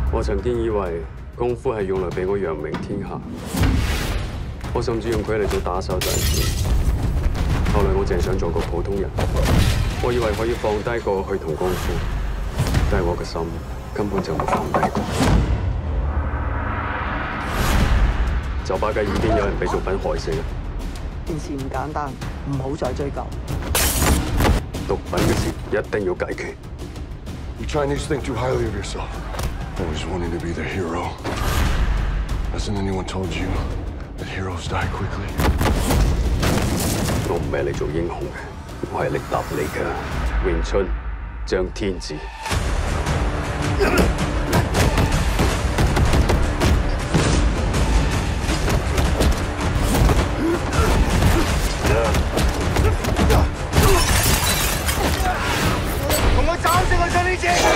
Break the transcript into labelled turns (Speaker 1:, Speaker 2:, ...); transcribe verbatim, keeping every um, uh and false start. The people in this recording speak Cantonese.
Speaker 1: 我曾經以為功夫係用嚟俾我揚名天下，我甚至用佢嚟做打手賺錢。後來我淨係想做個普通人，我以為可以放低過去同功夫，但係我嘅心根本就冇放低過。酒吧嘅已經有人被毒品害死啦。
Speaker 2: 件事唔簡單，唔好再追究。
Speaker 1: 毒品嘅事一定要解決。
Speaker 3: You Chinese think too highly of yourself. Always wanting to be the hero. Hasn't anyone told you that heroes die quickly?
Speaker 1: 我唔係嚟做英雄嘅，我係嚟答你嘅。詠春，張天志。
Speaker 3: 同我斬死佢張天志！